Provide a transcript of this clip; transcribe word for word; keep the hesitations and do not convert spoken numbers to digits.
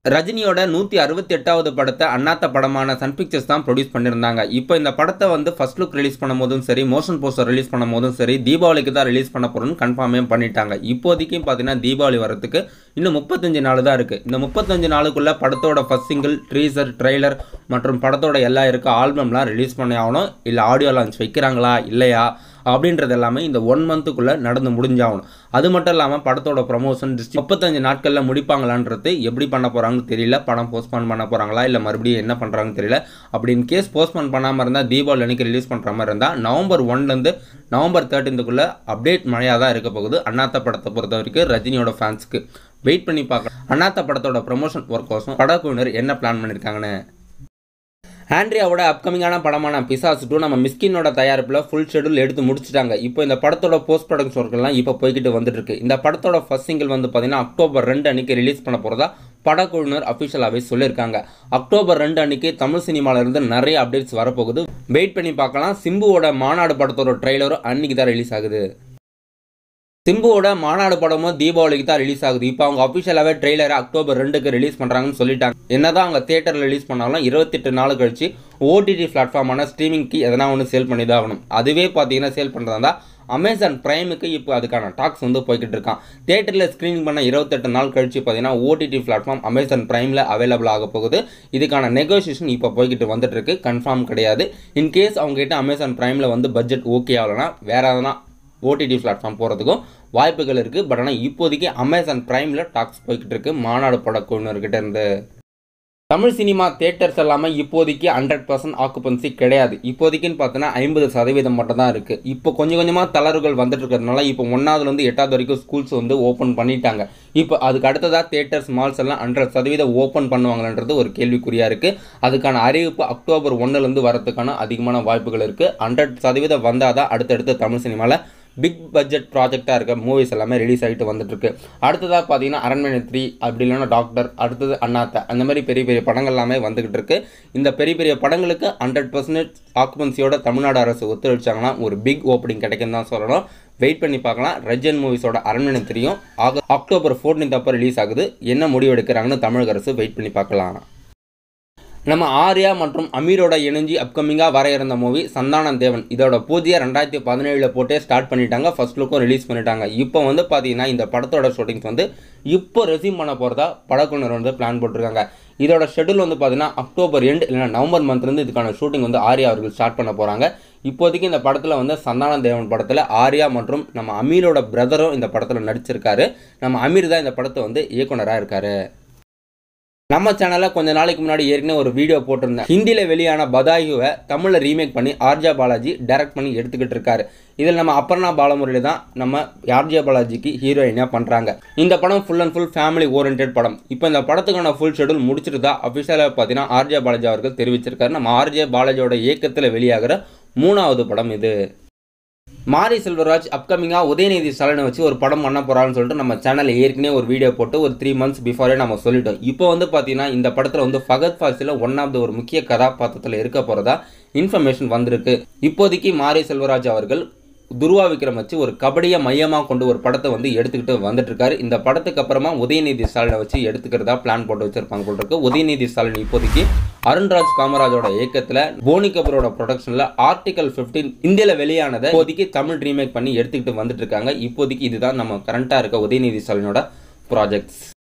ரஜினியோட நூற்றி அறுபத்தி எட்டாவது படத்தை அண்ணாத்த படமான சன் பிக்சர்ஸ் தான் ப்ரொடியூஸ் பண்ணியிருந்தாங்க. இப்போ இந்த படத்தை வந்து ஃபர்ஸ்ட் லுக் ரிலீஸ் பண்ணும் போதும் சரி, மோஷன் போஸ்டர் ரிலீஸ் பண்ணும் போதும் சரி, தீபாவளிக்கு தான் ரிலீஸ் பண்ண போகிறோம்னு கன்ஃபார்மே பண்ணிட்டாங்க. இப்போதைக்கும் பார்த்தீங்கன்னா தீபாவளி வரத்துக்கு இன்னும் முப்பத்தஞ்சு நாள் தான் இருக்குது. இந்த முப்பத்தஞ்சு நாளுக்குள்ள படத்தோட ஃபர்ஸ்ட் சிங்கிள், ட்ரீசர், ட்ரெய்லர் மற்றும் படத்தோட எல்லா இருக்க ஆல்பம்லாம் ரிலீஸ் பண்ணி ஆகணும். இல்லை ஆடியோ லான்ச் வைக்கிறாங்களா இல்லையா அப்படின்றது எல்லாமே இந்த ஒன் மந்த்துக்குள்ளே நடந்து முடிஞ்சாகணும். அது மட்டும் இல்லாமல் படத்தோட ப்ரமோஷன் முப்பத்தஞ்சு நாட்களில் முடிப்பாங்களான்றது எப்படி பண்ண போகிறாங்கன்னு தெரியல. படம் போஸ்ட்போன் பண்ண போகிறாங்களா இல்லை மறுபடியும் என்ன பண்ணுறாங்கன்னு தெரியல. அப்படி இன் கேஸ் போஸ்ட்போன் பண்ணாமல் இருந்தால் தீபாவளி அன்னைக்கு ரிலீஸ் பண்ணுற மாதிரி இருந்தால் நவம்பர் ஒன்லேருந்து நவம்பர் தேர்ட்டீன்த்துக்குள்ளே அப்டேட் மழையாக தான் இருக்க போகுது. அண்ணாத்த படத்தை பொறுத்த வரைக்கும் ரஜினியோட ஃபேன்ஸ்க்கு வெயிட் பண்ணி பார்க்கலாம். அண்ணாத்த படத்தோட ப்ரமோஷன் ஒர்க் கோசம் படக்குழுவினர் என்ன பிளான் பண்ணியிருக்காங்கன்னு. ஆண்ட்ரியாவோட அப்கமிங்கான படமான பிசாசு டூ நம்ம மிஸ்கினோட தயாரிப்பில் ஃபுல் ஷெடியூல் எடுத்து முடிச்சிட்டாங்க. இப்போ இந்த படத்தோட போஸ்ட் ப்ரொடக்ஷன் ஒர்க்கெல்லாம் இப்போ போய்கிட்டு வந்துட்டு இருக்கு. இந்த படத்தோட ஃபர்ஸ்ட் சிங்கிள் வந்து பார்த்தீங்கன்னா அக்டோபர் ரெண்டு அன்னைக்கு ரிலீஸ் பண்ண போகிறதா படக்குழுவினர் அஃபிஷியலாகவே சொல்லியிருக்காங்க. அக்டோபர் ரெண்டு அன்னைக்கு தமிழ் சினிமாவிலிருந்து நிறைய அப்டேட்ஸ் வரப்போகுது. வெயிட் பண்ணி பார்க்கலாம். சிம்புவோட மாநாடு படத்தோட ட்ரெய்லரும் அன்னைக்கு தான் ரிலீஸ் ஆகுது. சிம்புவோட மாநாடு படமும் தீபாவளிக்கு தான் ரிலீஸ் ஆகுது. இப்போ அவங்க அஃபிஷியலாகவே ட்ரெய்லரை அக்டோபர் ரெண்டுக்கு ரிலீஸ் பண்ணுறாங்கன்னு சொல்லிட்டாங்க. என்னதான் அவங்க தியேட்டரில் ரிலீஸ் பண்ணாலும் இருபத்தெட்டு நாள் கழிச்சு ஓடிடி பிளாட்ஃபார்மான ஸ்ட்ரீமிங்க்கு எதனா ஒன்று சேல் பண்ணி தான் ஆகணும். அதுவே பார்த்தீங்கன்னா சேல் பண்ணுறதா இருந்தால் அமேசான் பிரைமுக்கு இப்போ அதுக்கான டாக்ஸ் வந்து போய்கிட்டு இருக்கான். தியேட்டரில் ஸ்க்ரீனிங் பண்ண இருபத்தெட்டு நாள் கழிச்சு பார்த்தீங்கன்னா ஓடிடி பிளாட்ஃபார்ம் அமேசான் பிரைமில் அவைலபிள் ஆக போகுது. இதுக்கான நெகோசியேஷன் இப்போ போய்கிட்டு வந்துட்டு இருக்கு. கன்ஃபார்ம் கிடையாது. இன்கேஸ் அவங்ககிட்ட அமேசான் பிரைமில் வந்து பட்ஜெட் ஓகே ஆகலைன்னா வேற எதனா ஓடிடி பிளாட்ஃபார்ம் போகிறதுக்கும் வாய்ப்புகள் இருக்குது. பட் ஆனால் இப்போதைக்கு அமேசான் பிரைமில் டாக்ஸ் போய்கிட்டு இருக்கு மாநாடு படக்குழுவினர்கிட்ட இருந்து. தமிழ் சினிமா தியேட்டர்ஸ் எல்லாமே இப்போதைக்கு ஹண்ட்ரட் பர்சன்ட் ஆக்குபன்சி கிடையாது. இப்போதைக்குன்னு பார்த்தோன்னா ஐம்பது சதவீதம் மட்டும் தான் இருக்குது. இப்போ கொஞ்சம் கொஞ்சமாக தளர்வுகள் வந்துட்டு இருக்கிறதுனால இப்போ ஒன்றாவதுலேருந்து எட்டாவது வரைக்கும் ஸ்கூல்ஸ் வந்து ஓப்பன் பண்ணிட்டாங்க. இப்போ அதுக்கு அடுத்ததாக தியேட்டர்ஸ், மால்ஸ் எல்லாம் ஹண்ட்ரட் சதவீதம் ஓப்பன் பண்ணுவாங்கன்றது ஒரு கேள்விக்குறியாக இருக்குது. அதுக்கான அறிவிப்பு அக்டோபர் ஒன்றுலேருந்து வரதுக்கான அதிகமான வாய்ப்புகள் இருக்குது. ஹண்ட்ரட் சதவீதம் வந்தால் தான் அடுத்தடுத்து தமிழ் சினிமாவில் பிக் பட்ஜெட் ப்ராஜெக்டாக இருக்க மூவிஸ் எல்லாமே ரிலீஸ் ஆகிட்டு வந்துட்டுருக்கு. அடுத்ததாக பார்த்தீங்கன்னா அரண்மனை த்ரீ, அப்படி இல்லைன்னா டாக்டர், அடுத்தது அண்ணாத்த, அந்த மாதிரி பெரிய பெரிய படங்கள் எல்லாமே வந்துகிட்டு இருக்கு. இந்த பெரிய பெரிய படங்களுக்கு ஹண்ட்ரட் பர்சன்டேஜ் ஆக்குபன்சியோட தமிழ்நாடு அரசு ஒத்துழைச்சாங்கன்னா ஒரு பிக் ஓப்பனிங் கிடைக்கும் தான் சொல்லணும். வெயிட் பண்ணி பார்க்கலாம். ரஜன் மூவிஸோட அரண்மனை த்ரீயும் ஆக அக்டோபர் ஃபோர்டீன்த் அப்போ ரிலீஸ் ஆகுது. என்ன முடிவு எடுக்கிறாங்கன்னு தமிழக அரசு வெயிட் பண்ணி பார்க்கலாம். நம்ம ஆர்யா மற்றும் அமீரோட இணைஞ்சி அப்கமிங்காக வர இருந்த மூவி சந்தான தேவன், இதோட பூஜையை ரெண்டாயிரத்தி பதினேழில் போட்டே ஸ்டார்ட் பண்ணிட்டாங்க. ஃபர்ஸ்ட் லுக்கும் ரிலீஸ் பண்ணிட்டாங்க. இப்போ வந்து பார்த்தீங்கன்னா இந்த படத்தோட ஷூட்டிங்ஸ் வந்து இப்போ ரெசியூம் பண்ண போகிறதா படக்குழுவினர் வந்து பிளான் போட்டிருக்காங்க. இதோட ஷெடியூல் வந்து பார்த்தீங்கன்னா அக்டோபர் எண்ட் இல்லைனா நவம்பர் மந்த்லேருந்து இதுக்கான ஷூட்டிங் வந்து ஆர்யா அவர்கள் ஸ்டார்ட் பண்ண போகிறாங்க. இப்போதைக்கு இந்த படத்தில் வந்து சந்தான தேவன் படத்தில் ஆர்யா மற்றும் நம்ம அமீரோட பிரதரும் இந்த படத்தில் நடிச்சிருக்காரு. நம்ம அமீர் தான் இந்த படத்தை வந்து இயக்குனராக இருக்காரு. நம்ம சேனலில் கொஞ்ச நாளைக்கு முன்னாடி ஏற்கனவே ஒரு வீடியோ போட்டிருந்தேன். ஹிந்தியில் வெளியான பதாய்ஹோவை தமிழில் ரீமேக் பண்ணி ஆர்யா பாலாஜி டைரக்ட் பண்ணி எடுத்துக்கிட்டு இருக்காரு. இதில் நம்ம அப்பர்ணா பாலமுரளி தான் நம்ம ஆர்யா பாலாஜிக்கு ஹீரோயினாக பண்ணுறாங்க. இந்த படம் full and full family orient படம். இப்போ இந்த படத்துக்கான ஃபுல் ஷெடியூல் முடிச்சுட்டு தான் அஃபிஷியலாக பார்த்தீங்கன்னா ஆர்யா பாலாஜி அவர்கள் தெரிவிச்சிருக்காரு. நம்ம ஆர்யா பாலாஜியோட இயக்கத்தில் வெளியாகிற மூணாவது படம் இது. மாரி செல்வராஜ் அப்கமிங்காக உதயநிதி ஸ்டாலினை வச்சு ஒரு படம் பண்ண போகிறான்னு சொல்லிட்டு நம்ம சேனலில் ஏற்கனவே ஒரு வீடியோ போட்டு ஒரு த்ரீ மந்த்ஸ் பிஃபோரே நம்ம சொல்லிட்டோம். இப்போ வந்து பார்த்தீங்கன்னா இந்த படத்தில் வந்து Fahadh Faasil one of the ஒரு முக்கிய கதாபாத்திரத்தில் இருக்க போகிறதா இன்ஃபர்மேஷன் வந்திருக்கு. இப்போதைக்கு மாரி செல்வராஜ் அவர்கள் துருவா விக்ரம் வச்சு ஒரு கபடியை மையமாக கொண்டு ஒரு படத்தை வந்து எடுத்துக்கிட்டு வந்துட்டு இருக்காரு. இந்த படத்துக்கு அப்புறமா உதயநிதி ஸ்டாலினை வச்சு எடுத்துக்கிறதா பிளான் போட்டு வச்சிருப்பாங்க போல் இருக்கு. உதயநிதி ஸ்டாலின் இப்போதைக்கு அருண்ராஜ் காமராஜோட இயக்கத்தில் போனி கபூரோட ப்ரொடக்ஷனில் ஆர்டிகல் பிப்டீன் இந்தியாவில் வெளியானதை இப்போதைக்கு தமிழ் ரீமேக் பண்ணி எடுத்துக்கிட்டு வந்துட்டு இருக்காங்க. இப்போதைக்கு இதுதான் நம்ம கரண்டாக இருக்க உதயநிதி ஸ்டாலினோட ப்ராஜெக்ட்ஸ்.